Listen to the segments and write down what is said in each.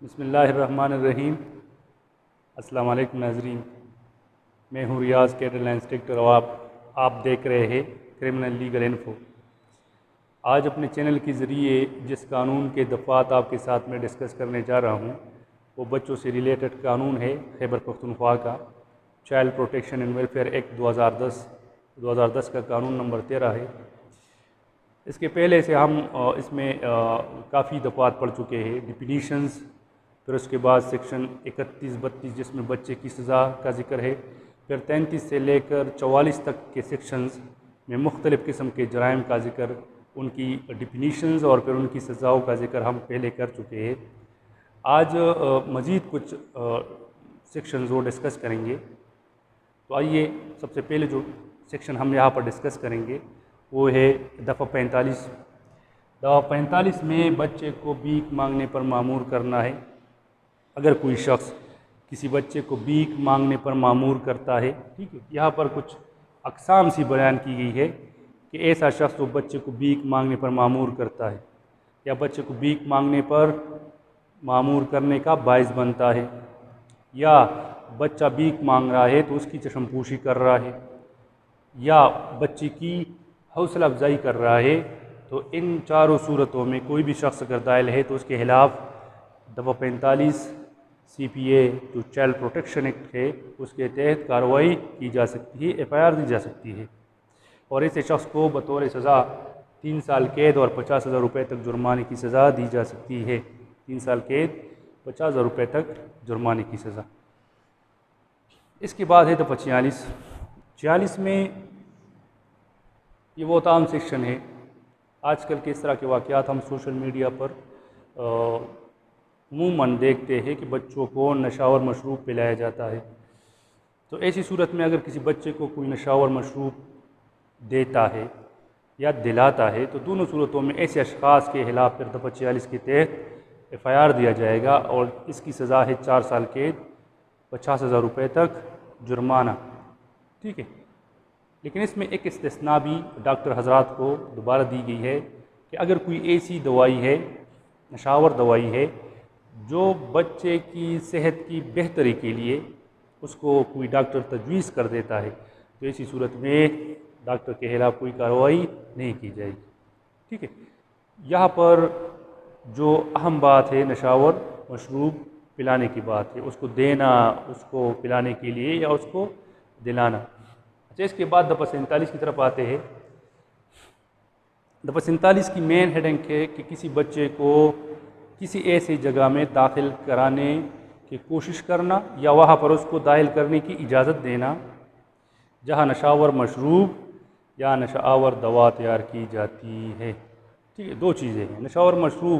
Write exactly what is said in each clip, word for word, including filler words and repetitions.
बिस्मिल्लाहिर्रहमानिर्रहीम। अस्सलाम वालेकुम नाज़रीन, मैं हूँ रियाज़ कैडर इंस्ट्रक्टर और आप आप देख रहे हैं क्रिमिनल लीगल इन्फो। आज अपने चैनल के ज़रिए जिस कानून के दफ़ात आपके साथ में डिस्कस करने जा रहा हूँ वो बच्चों से रिलेटेड कानून है खैबर पख्तूनख्वा का child protection and welfare act दो हज़ार दस दो हज़ार दस का कानून नंबर तेरह है। इसके पहले से हम इसमें काफ़ी दफ़ात पढ़ चुके हैं, डिफिनीशंस, फिर उसके बाद सेक्शन इकतीस बत्तीस जिसमें बच्चे की सज़ा का जिक्र है, फिर तैंतीस से लेकर चवालीस तक के सेक्शंस में मुख्तलिफ़ किस्म के जराइम का जिक्र, उनकी डिफिनीशंस और फिर उनकी सज़ाओं का जिक्र हम पहले कर चुके हैं। आज मज़ीद कुछ सेक्शंस वो डिस्कस करेंगे। तो आइए, सबसे पहले जो सेक्शन हम यहाँ पर डिस्कस करेंगे वो है दफ़ा पैंतालीस। दफ़ा पैंतालीस में बच्चे को भीख मांगने पर मामूर करना है। अगर कोई शख्स किसी बच्चे को भीख मांगने पर मामूर करता है, ठीक है, यहाँ पर कुछ अक़साम सी बयान की गई है कि ऐसा शख्स वो बच्चे को भीख मांगने पर मामूर करता है या बच्चे को भीख मांगने पर मामूर करने का बाइस बनता है, या बच्चा भीख मांग रहा है तो उसकी चशमपोशी कर रहा है, या बच्चे की हौसला अफजाई कर रहा है। तो इन चारों सूरतों में कोई भी शख्स अगर दायल है तो उसके खिलाफ दफ़ा पैंतालीस सी पी ए जो चाइल्ड प्रोटेक्शन एक्ट है उसके तहत कार्रवाई की जा सकती है, एफ आई आर दी जा सकती है और ऐसे शख्स को बतौर सज़ा तीन साल कैद और पचास हज़ार रुपये तक जुर्माने की सज़ा दी जा सकती है। तीन साल कैद, पचास हज़ार रुपये तक जुर्माने की सज़ा। इसके बाद है दफ़ा छियालीस। छियालीस में ये वो आम सेक्शन है। आजकल के इस तरह के वाक़यात हम सोशल मीडिया पर अमूमन देखते हैं कि बच्चों को नशावर मशरूब पिलाया जाता है। तो ऐसी सूरत में अगर किसी बच्चे को कोई नशावर मशरूब देता है या दिलाता है तो दोनों सूरतों में ऐसे अशख़ास के खिलाफ फिर दफ़ा छियालीस के तहत एफ आई आर दिया जाएगा और इसकी सज़ा है चार साल कैद, पचास हज़ार रुपये तक जुर्माना, ठीक है। लेकिन इसमें एक इस्तिस्ना भी डॉक्टर हजरात को दोबारा दी गई है कि अगर कोई ऐसी दवाई है, नशावर दवाई है जो बच्चे की सेहत की बेहतरी के लिए उसको कोई डॉक्टर तजवीज़ कर देता है तो ऐसी सूरत में डॉक्टर के खिलाफ कोई कार्रवाई नहीं की जाएगी, ठीक है। यहाँ पर जो अहम बात है नशावर मशरूब पिलाने की बात है, उसको देना, उसको पिलाने के लिए या उसको दिलाना। अच्छा, इसके बाद दफ़ा सैंतालीस की तरफ आते हैं। दफ़ा सैंतालीस की मेन हेडिंग है कि किसी बच्चे को किसी ऐसी जगह में दाखिल कराने की कोशिश करना या वहाँ पर उसको दाखिल करने की इजाज़त देना जहाँ नशावर मशरूब या नशावर दवा तैयार की जाती है, ठीक है। दो चीज़ें हैं, नशावर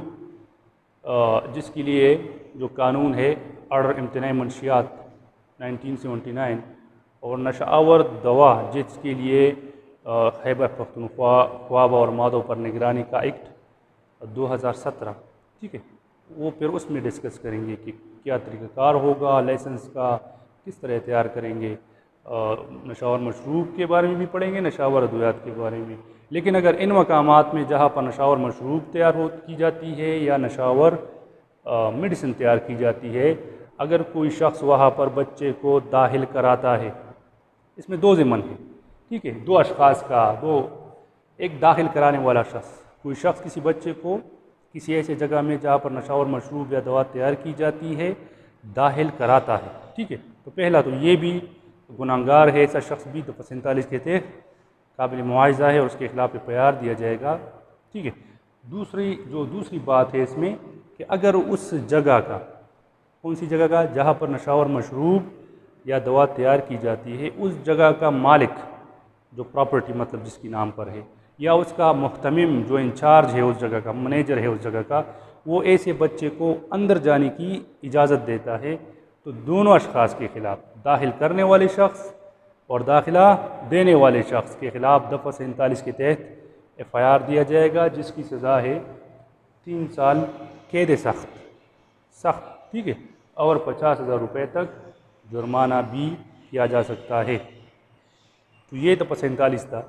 मशरूब जिसके लिए जो कानून है ऑर्डर इम्तनाई मंशियात नाइनटीन सेवेंटी नाइन और नशावर दवा जिसके लिए खैबर पख्तूनख्वा ख्वाब और मादों पर निगरानी का एक्ट दो हज़ार सत्रह, ठीक है, वो फिर उसमें डिस्कस करेंगे कि क्या तरीक़ाकार होगा, लाइसेंस का किस तरह तैयार करेंगे। नशावर मशरूब के बारे में भी पढ़ेंगे, नशावर अद्वियात के बारे में। लेकिन अगर इन मकामात में जहाँ पर नशावर मशरूब तैयार हो की जाती है या नशावर मेडिसिन तैयार की जाती है, अगर कोई शख्स वहाँ पर बच्चे को दाखिल कराता है, इसमें दो ज़िम्मन है, ठीक है, दो अशख़ास का, दो एक दाखिल कराने वाला शख्स, कोई शख्स किसी बच्चे को किसी ऐसे जगह में जहाँ पर नशावर मशरूब या दवा तैयार की जाती है दाखिल कराता है, ठीक है। तो पहला तो ये भी गुनाहगार है ऐसा शख्स भी दफ़ा सैंतालीस के तहत काबिल मुआवजा है और उसके खिलाफ एफ आई आर दिया जाएगा, ठीक है। दूसरी जो दूसरी बात है इसमें कि अगर उस जगह का, कौन सी जगह का, जहाँ पर नशावर मशरूब या दवा तैयार की जाती है, उस जगह का मालिक जो प्रॉपर्टी मतलब जिसकी नाम पर है या उसका मुहतमिम जो इंचार्ज है उस जगह का, मैनेजर है उस जगह का, वो ऐसे बच्चे को अंदर जाने की इजाज़त देता है तो दोनों अशख़ास के ख़िलाफ़, दाखिल करने वाले शख्स और दाखिला देने वाले शख्स के ख़िलाफ़ दफ़ा सैंतालीस के तहत एफ आई आर दिया जाएगा जिसकी सज़ा है तीन साल कैद सख्त सख्त ठीक है, और पचास हज़ार रुपये तक जुर्माना भी किया जा सकता है। तो ये दफ़ा सैंतालीस था।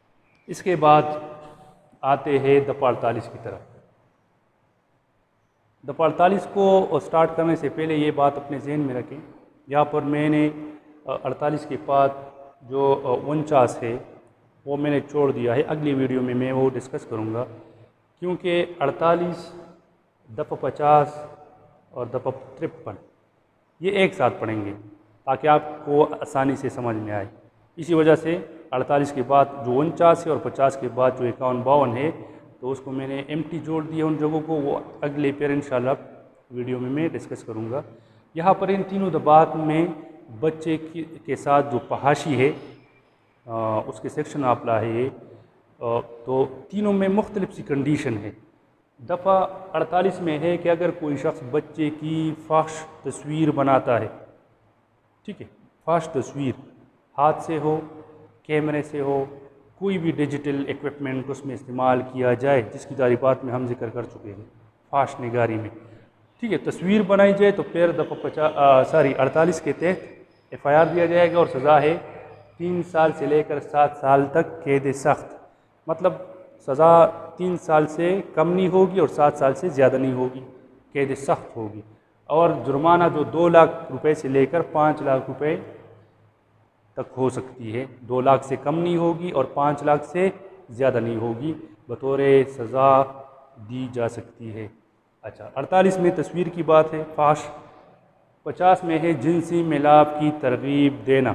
इसके बाद आते हैं दफ़ा अड़तालीस की तरफ। दफ़ा अड़तालीस को स्टार्ट करने से पहले ये बात अपने जहन में रखें, यहाँ पर मैंने अड़तालीस के बाद जो उनचास है वो मैंने छोड़ दिया है। अगली वीडियो में मैं वो डिस्कस करूँगा, क्योंकि अड़तालीस, दफ़ा पचास और दफ़ा तिरपन ये एक साथ पढ़ेंगे ताकि आपको आसानी से समझ में आए। इसी वजह से अड़तालीस के बाद जो उनचास है और पचास के बाद जो इक्यावन बावन है तो उसको मैंने एम टी जोड़ दिया उन जगहों को, वो अगले पर इंशाल्लाह वीडियो में मैं डिस्कस करूँगा। यहाँ पर इन तीनों दबात में बच्चे की के साथ जो फहाशी है आ, उसके सेक्शन आप लाए है, तो तीनों में मुख्तलिफ सी कंडीशन है। दफ़ा अड़तालीस में है कि अगर कोई शख्स बच्चे की फाश तस्वीर बनाता है, ठीक है, फाश तस्वीर हाथ से हो, कैमरे से हो, कोई भी डिजिटल इक्विपमेंट उसमें इस्तेमाल किया जाए, जिसकी तारीफ़ात में हम जिक्र कर चुके हैं फाश निगारी में, ठीक है, तस्वीर बनाई जाए तो फिर दफ़ा पचास सॉरी अड़तालीस के तहत एफ आई आर दिया जाएगा और सज़ा है तीन साल से लेकर सात साल तक कैद सख्त। मतलब सज़ा तीन साल से कम नहीं होगी और सात साल से ज़्यादा नहीं होगी, कैद सख्त होगी। और जुर्माना जो दो लाख रुपए से लेकर पाँच लाख रुपए तक हो सकती है, दो लाख से कम नहीं होगी और पाँच लाख से ज़्यादा नहीं होगी, बतौर सज़ा दी जा सकती है। अच्छा, अड़तालीस में तस्वीर की बात है, फाश। पचास में है जिनसी मिलाप की तरगीब देना।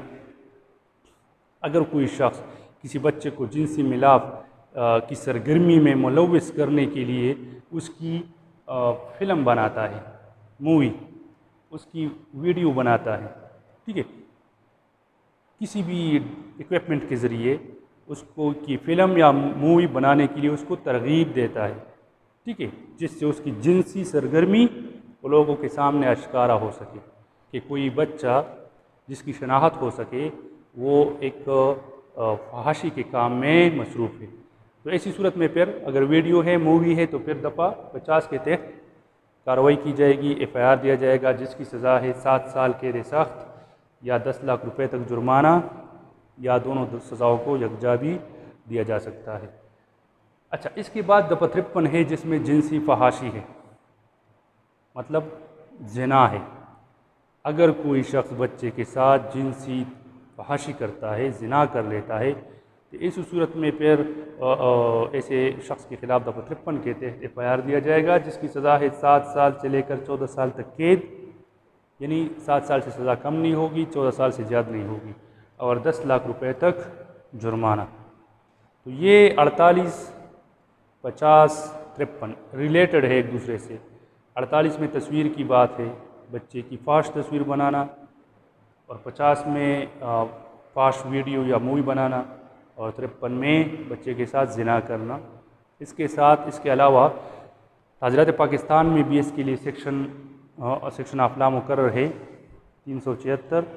अगर कोई शख्स किसी बच्चे को जिनसी मिलाप की सरगर्मी में मुलव्विस करने के लिए उसकी आ, फ़िल्म बनाता है, मूवी, उसकी वीडियो बनाता है, ठीक है, किसी भी इक्विपमेंट के ज़रिए उसको की फ़िल्म या मूवी बनाने के लिए उसको तरगीब देता है, ठीक है, जिससे उसकी जिनसी सरगर्मी लोगों के सामने आश्कारा हो सके, कि कोई बच्चा जिसकी शनाख्त हो सके वो एक फहाशी के काम में मसरूफ़ है। तो ऐसी सूरत में फिर अगर वीडियो है, मूवी है, तो फिर दफ़ा पचास के तहत कार्रवाई की जाएगी, एफ आई आर दिया जाएगा, जिसकी सज़ा है सात साल कैद सख्त या दस लाख रुपए तक जुर्माना, या दोनों सज़ाओं को यकजा भी दिया जा सकता है। अच्छा, इसके बाद दफ़ा तिरपन है जिसमें जिनसी फहाशी है, मतलब ज़िना है। अगर कोई शख्स बच्चे के साथ जिनसी फहाशी करता है, ज़िना कर लेता है, तो इस सूरत में फिर ऐसे शख्स के ख़िलाफ़ दफ़ा तिरपन के तहत एफ आई आर दिया जाएगा, जिसकी सज़ा है सात साल से लेकर चौदह साल तक कैद, यानी सात साल से सज़ा कम नहीं होगी, चौदह साल से ज़्यादा नहीं होगी, और दस लाख रुपए तक जुर्माना। तो ये अड़तालीस, पचास, तिरपन रिलेटेड है एक दूसरे से। अड़तालीस में तस्वीर की बात है, बच्चे की फाश तस्वीर बनाना, और पचास में फाश वीडियो या मूवी बनाना, और तिरपन में बच्चे के साथ ज़िना करना। इसके साथ इसके अलावा ताज़रात पाकिस्तान में भी इसके लिए सेक्शन सेक्शन आफला मुकर्रर है तीन सौ छिहत्तर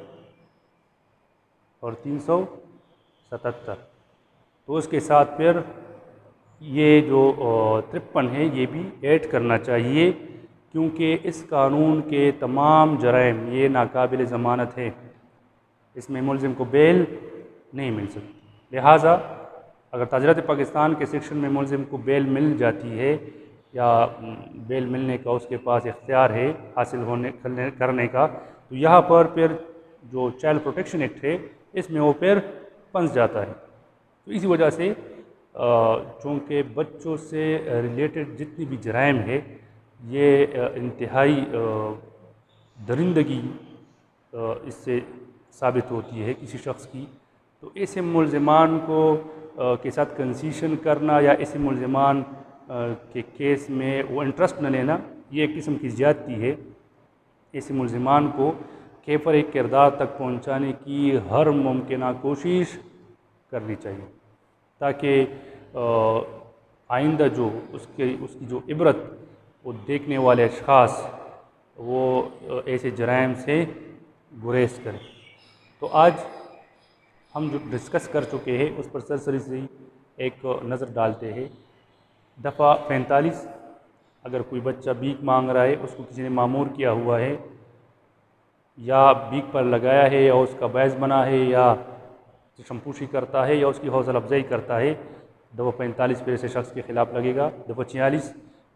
और तीन सौ सतहत्तर। तो उसके साथ फिर ये जो तिरपन है ये भी ऐड करना चाहिए, क्योंकि इस कानून के तमाम जराइम ये नाकाबिल ज़मानत है, इसमें मुलज़िम को बेल नहीं मिल सकती। लिहाजा अगर ताज़रात पाकिस्तान के सेक्शन में मुलज़िम को बेल मिल जाती है या बेल मिलने का उसके पास इख्तियार है हासिल होने करने का, तो यहाँ पर फिर जो चाइल्ड प्रोटेक्शन एक्ट है इसमें वो फिर फंस जाता है। तो इसी वजह से चूँकि बच्चों से रिलेटेड जितनी भी जराइम है ये इंतहाई दरिंदगी इससे साबित होती है किसी शख्स की। तो ऐसे मुलज़िमान को के साथ कंसीशन करना या ऐसे मुलज़िमान के केस में वो इंटरेस्ट न लेना, ये एक किस्म की ज़्यादती है। ऐसे मुलज़िमान को केफर एक किरदार तक पहुंचाने की हर मुमकिन कोशिश करनी चाहिए, ताकि आइंदा जो उसके उसकी जो इबरत वो देखने वाले अशख़ास वो ऐसे जराइम से गुरेज करें। तो आज हम जो डिस्कस कर चुके हैं उस पर सरसरी से एक नज़र डालते हैं। दफ़ा पैंतालीस, अगर कोई बच्चा भीख मांग रहा है, उसको किसी ने मामूर किया हुआ है या भीख पर लगाया है या उसका बैस बना है या चशमपूशी करता है या उसकी हौसला अफजाई करता है, दफ़ा पैंतालीस पर ऐसे शख्स के ख़िलाफ़ लगेगा। दफ़ा छियालीस,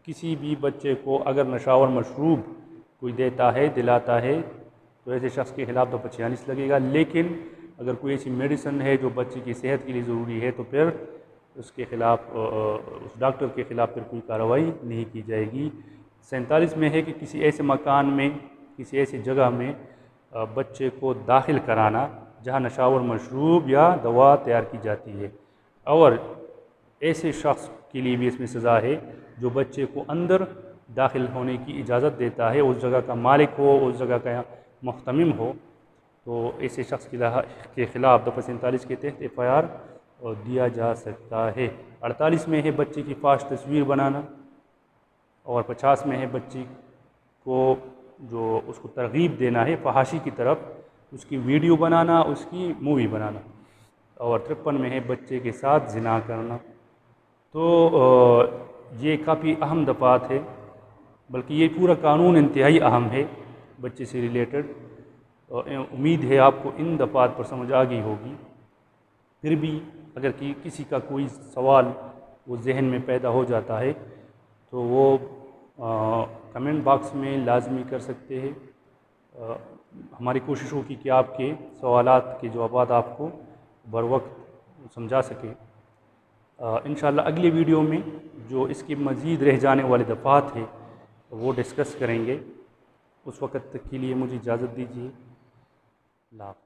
किसी भी बच्चे को अगर नशावर मशरूब कोई देता है, दिलाता है, तो ऐसे शख्स के ख़िलाफ़ दफ़ा छियालीस लगेगा। लेकिन अगर कोई ऐसी मेडिसिन है जो बच्चे की सेहत के लिए ज़रूरी है, तो फिर उसके ख़िलाफ़, उस डॉक्टर के ख़िलाफ़ फिर कोई कार्रवाई नहीं की जाएगी। सैंतालीस में है कि किसी ऐसे मकान में, किसी ऐसी जगह में बच्चे को दाखिल कराना जहाँ नशावर मशरूब या दवा तैयार की जाती है, और ऐसे शख्स के लिए भी इसमें सज़ा है जो बच्चे को अंदर दाखिल होने की इजाज़त देता है, उस जगह का मालिक हो, उस जगह का मुहतमिम हो, तो ऐसे शख्स के ख़िलाफ़ दफ़ा सैंतालीस के तहत एफ़ आई आर दिया जा सकता है। अड़तालीस में है बच्चे की फाश तस्वीर बनाना, और पचास में है बच्ची को जो उसको तरगीब देना है फहाशी की तरफ, उसकी वीडियो बनाना, उसकी मूवी बनाना, और तिरपन में है बच्चे के साथ ज़िना करना। तो ये काफ़ी अहम दफ़ात है, बल्कि ये पूरा कानून इंतहाई अहम है बच्चे से रिलेटेड। उम्मीद है आपको इन दफ़ात पर समझ आ गई होगी। फिर भी अगर कि किसी का कोई सवाल वो जहन में पैदा हो जाता है, तो वो आ, कमेंट बॉक्स में लाजमी कर सकते हैं। आ, हमारी कोशिश होगी कि आपके सवालात के जवाब आपको बर वक्त समझा सके। इंशाअल्लाह अगले वीडियो में जो इसके मज़ीद रह जाने वाले दफ़ात है वो डिस्कस करेंगे। उस वक़्त तक के लिए मुझे इजाज़त दीजिए। अल्लाह।